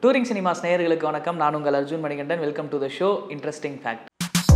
Touring cinemas நேயர்களுக்கு வணக்கம். நான் உங்கள் Arjun Manikandan. Welcome to the show interesting fact.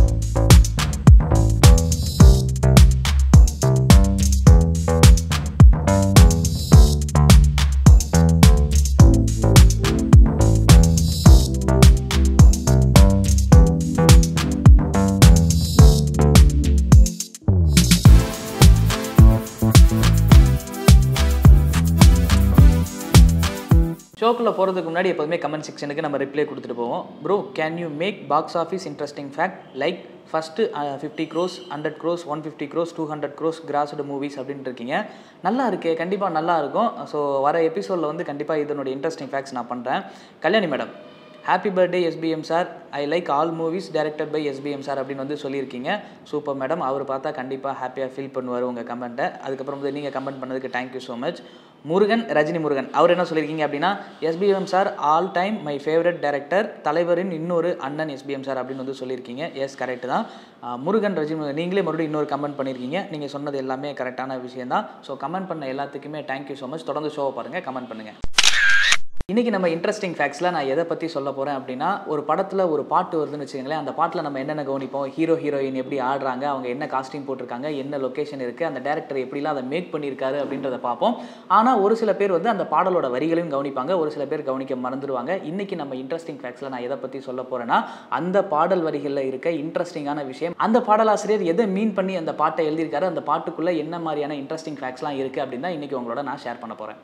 ஷோக்குள்ளே போகிறதுக்கு முன்னாடி எப்போதுமே கமெண்ட் செக்ஷனுக்கு நம்ம ரிப்ளை கொடுத்துட்டு போவோம். Bro, can you make box office interesting fact like first 50 crores 100 crores 150 crores 200 crores crossed movies அப்படின்ட்டு இருக்கீங்க. நல்லா இருக்கே, கண்டிப்பாக நல்லா இருக்கும். ஸோ வர எபிசோடில் வந்து கண்டிப்பாக இதனுடைய இன்ட்ரெஸ்டிங் ஃபேக்ட்ஸ் நான் பண்ணுறேன். Kalyani madam, happy birthday SPM sir, I like all movies directed by SPM sir அப்படின்னு வந்து சொல்லியிருக்கீங்க. Super madam. அவர் பார்த்தா கண்டிப்பாக ஹாப்பியாக ஃபீல் பண்ணுவார் உங்கள் கமெண்ட்டை. அதுக்கப்புறம் வந்து நீங்கள் கமெண்ட் பண்ணதுக்கு thank you so much. Murugan, Rajini Murugan, அவர் என்ன சொல்லியிருக்கீங்க அப்படின்னா, SPM sir all time my favourite director, தலைவரின் இன்னொரு அண்ணன் எஸ்பிஎம் சார் அப்படின்னு வந்து சொல்லியிருக்கீங்க. எஸ், கரெக்டு தான். முருகன், ரஜினி, நீங்களே மறுபடியும் இன்னொரு கமெண்ட் பண்ணியிருக்கீங்க. நீங்கள் சொன்னது எல்லாமே கரெக்டான விஷயம் தான். ஸோ கமெண்ட் பண்ண எல்லாத்துக்குமே தேங்க்யூ ஸோ மச். தொடர்ந்து ஷோவை பாருங்கள், கமெண்ட் பண்ணுங்கள். இன்றைக்கி நம்ம இன்ட்ரெஸ்டிங் ஃபேக்ட்ஸில் நான் எதை பற்றி சொல்ல போகிறேன் அப்படின்னா, ஒரு படத்தில் ஒரு பாட்டு வருதுன்னு வச்சுக்கோங்களேன். அந்த பாட்டில் நம்ம என்னென்ன கவனிப்போம், ஹீரோ ஹீரோயின் எப்படி ஆடுறாங்க, அவங்க என்ன காஸ்டியூம் போட்டிருக்காங்க, என்ன லொக்கேஷன் இருக்குது, அந்த டேரக்டர் எப்படிலாம் அதை மேக் பண்ணியிருக்காரு அப்படின்றத பார்ப்போம். ஆனால் ஒரு சில பேர் வந்து அந்த பாடலோட வரிகளையும் கவனிப்பாங்க, ஒரு சில பேர் கவனிக்க மறந்துடுவாங்க. இன்றைக்கி நம்ம இன்ட்ரெஸ்டிங் ஃபேக்ட்ஸில் நான் எதை பற்றி சொல்ல போகிறேன்னா, அந்த பாடல் வரிகளில் இருக்க இன்ட்ரெஸ்டிங்கான விஷயம், அந்த பாடலாசிரியர் எதை மீன் பண்ணி அந்த பாட்டை எழுதியிருக்காரு, அந்த பாட்டுக்குள்ளே என்ன மாதிரியான இன்ட்ரெஸ்டிங் ஃபேக்ட்ஸ்லாம் இருக்குது அப்படின்னு தான் இன்றைக்கி உங்களோட நான் ஷேர் பண்ண போகிறேன்.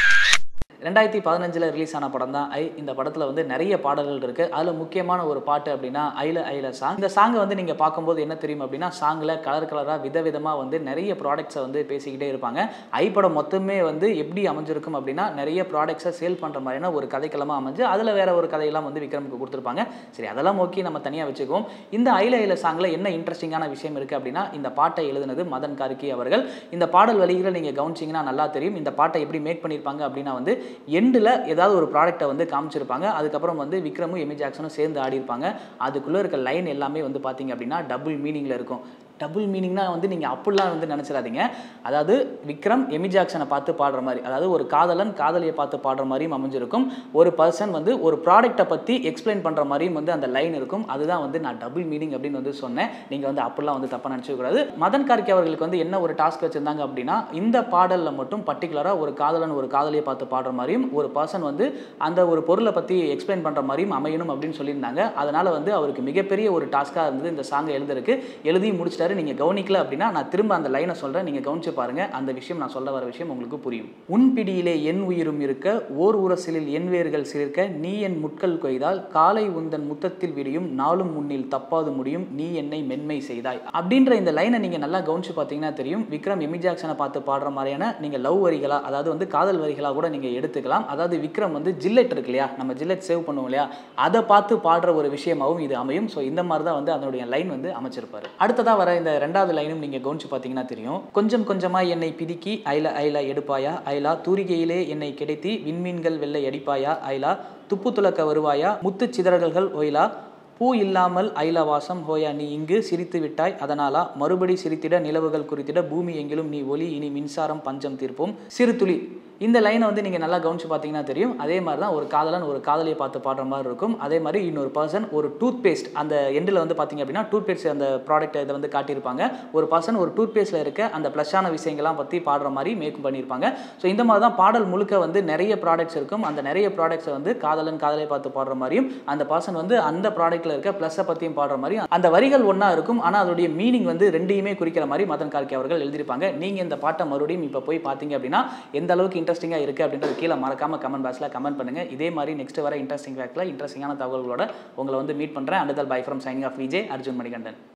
2015 ரிலீஸ் ஆன படம் தான் ஐ. இந்த படத்தில் வந்து நிறைய பாடல்கள் இருக்குது. அதில் முக்கியமான ஒரு பாட்டு அப்படின்னா ஐல சாங். இந்த சாங்கை வந்து நீங்கள் பார்க்கும்போது என்ன தெரியும் அப்படின்னா, சாங்கில் கலராக விதவிதமாக வந்து நிறைய ப்ராடக்ட்ஸை வந்து பேசிக்கிட்டே இருப்பாங்க. ஐ படம் மொத்தமே வந்து எப்படி அமைஞ்சிருக்கும் அப்படின்னா, நிறைய ப்ராடக்ட்ஸை சேல் பண்ணுற மாதிரியான ஒரு கதைக்களமாக அமைஞ்சு அதில் வேற ஒரு கதையெல்லாம் வந்து விக்ரமுக்கு கொடுத்துருப்பாங்க. சரி, அதெல்லாம் ஓகே, நம்ம தனியாக வச்சுக்குவோம். இந்த ஐல சாங்கில் என்ன இன்ட்ரெஸ்டிங்கான விஷயம் இருக்குது அப்படின்னா, இந்த பாட்டை எழுதுனது மதன் கார்கி அவர்கள். இந்த பாடல் வரிகளை நீங்கள் கவனிச்சிங்கன்னா நல்லா தெரியும். இந்த பாட்டை எப்படி மேக் பண்ணியிருப்பாங்க அப்படின்னா, வந்து எண்டில் ஏதாவது ஒரு ப்ராடக்ட்டை வந்து காமிச்சிருப்பாங்க. அதுக்கப்புறம் வந்து விக்ரமும் எமி ஜாக்சனும் சேர்ந்து ஆடிருப்பாங்க. அதுக்குள்ளே இருக்க லைன் எல்லாமே வந்து பார்த்தீங்க அப்படின்னா டபுள் மீனிங்கில் இருக்கும். டபுள் மீனிங்னா வந்து நீங்கள் அப்படிலாம் வந்து நினச்சிடாதீங்க. அதாவது விக்ரம் எமி ஜாக்சனை பார்த்து பாடுற மாதிரி, அதாவது ஒரு காதலன் காதலியை பார்த்து பாடுற மாதிரியும் அமைஞ்சிருக்கும். ஒரு பர்சன் வந்து ஒரு ப்ராடக்ட்டை பற்றி எக்ஸ்பிளைன் பண்ணுற மாதிரியும் வந்து அந்த லைன் இருக்கும். அதுதான் வந்து நான் டபுள் மீனிங் அப்படின்னு வந்து சொன்னேன். நீங்கள் வந்து அப்படிலாம் வந்து தப்பாக நினச்சிக்கூடாது. மதன் கார்கி அவர்களுக்கு வந்து என்ன ஒரு டாஸ்க் வச்சுருந்தாங்க அப்படின்னா, இந்த பாடலில் மட்டும் பர்டிகுலராக ஒரு காதலன் ஒரு காதலியை பார்த்து பாடுற மாதிரியும், ஒரு பர்சன் வந்து அந்த ஒரு பொருளை பற்றி எக்ஸ்பிளைன் பண்ணுற மாதிரியும் அமையணும் அப்படின்னு சொல்லியிருந்தாங்க. அதனால் வந்து அவருக்கு மிகப்பெரிய ஒரு டாஸ்க்காக இருந்தது இந்த சாங்கை எழுதி முடிச்சிட்டாரு. நீங்கள் கவனிக்கல அப்படின்னா நான் திரும்ப அந்த லைனை சொல்கிறேன், நீங்கள் கவனிச்சு பாருங்க. அந்த விஷயம், நான் சொல்ல வர விஷயம் உங்களுக்கு புரியும். உன் பிடியிலே என் உயிரும் இருக்க, ஓர் உரசிலில் என் வேர்கள் சிலிர்க்க, நீ என் முட்கள் கொய்தால் காலை உந்தன் முத்தத்தில் விடியும், நாளும் முன்னில் தப்பாது முடியும், நீ என்னை மென்மை செய்தாய் அப்படின்ற இந்த லைனை நீங்கள் நல்லா கவனிச்சு பார்த்தீங்கன்னா தெரியும். விக்ரம் எமி ஜாக்சனை பார்த்து பாடுற மாதிரியான நீங்கள் லவ் வரிகளா, அதாவது வந்து காதல் வரிகளா கூட நீங்கள் எடுத்துக்கலாம். அதாவது விக்ரம் வந்து ஜில்லெட் இருக்கு இல்லையா, நம்ம ஜில்லெட் சேவ் பண்ணுவோம் இல்லையா, அதை பார்த்து பாடுற ஒரு விஷயமாகவும் இது அமையும். ஸோ இந்த மாதிரி தான் வந்து அதனுடைய லைன் வந்து அமைச்சிருப்பாரு. அடுத்ததாக வர இந்த ரெண்டாவது லைனும் நீங்க கவனிச்சு பார்த்தீங்கன்னா தெரியும். கொஞ்சம் கொஞ்சமா என்னை பிதிக்கி ஐலா எடுப்பாயா, ஐலா தூரிகையிலே என்னை கிடைத்தி விண்மீன்கள் வெள்ளை அடிப்பாயா, ஐலா துப்பு துளக்க வருவாயா, முத்து சிதறல்கள் ஒயிலா, பூ இல்லாமல் ஐலா வாசம் ஹோயா, நீ இங்கு சிரித்து விட்டாய் அதனாலா, மறுபடி சிரித்திட நிலவுகள் குறித்திட, பூமி எங்கிலும் நீ ஒளி, இனி மின்சாரம் பஞ்சம் தீர்ப்போம், சிறு துளி. இந்த லைனை வந்து நீங்கள் நல்லா கவனிச்சு பார்த்தீங்கன்னா தெரியும். அதே மாதிரி தான் ஒரு காதலன் ஒரு காதலியை பார்த்து பாடுற மாதிரி இருக்கும். அதே மாதிரி இன்னொரு பர்சன் ஒரு டூத் பேஸ்ட், அந்த எண்டில் வந்து பார்த்தீங்க அப்படின்னா டூத் பேஸ்ட் அந்த ப்ராடக்ட் இதை வந்து காட்டியிருப்பாங்க. ஒரு பர்சன் ஒரு டூத் பேஸ்ட்டில் இருக்க அந்த ப்ளஸ்ஸான விஷயங்கள்லாம் பற்றி பாடுற மாதிரி மேக் பண்ணியிருப்பாங்க. ஸோ இந்த மாதிரி தான் பாடல் முழுக்க வந்து நிறைய ப்ராடக்ட்ஸ் இருக்கும். அந்த நிறைய ப்ராடக்ட்ஸை வந்து காதலியை பார்த்து பாடுற மாதிரியும், அந்த பர்சன் வந்து அந்த ப்ராடக்ட்டில் இருக்க ப்ளஸ்ஸை பற்றியும் பாடுற மாதிரியும், அந்த வரிகள் ஒன்றா இருக்கும். ஆனால் அதோடைய மீனிங் வந்து ரெண்டையுமே குறிக்கிற மாதிரி மதன் கார்கி அவர்கள் எழுதியிருப்பாங்க. நீங்கள் இந்த பாட்டை மறுபடியும் இப்போ போய் பார்த்தீங்க அப்படின்னா எந்த அளவுக்கு இன்ட்ரெஸ்டிங்காக இருக்குது அப்படின்றது கீழே மறக்காம கமெண்ட் பாக்ஸில் கமெண்ட் பண்ணுங்க. இதே மாதிரி நெக்ஸ்ட் வர இன்ட்ரெஸ்டிங் ஃபேக்ட்ல இன்ட்ரெஸ்டிங்கான தகவல்களோட உங்களை வந்து மீட் பண்ணுறேன். Under bye from signing off Vijay, Arjun Manikandan.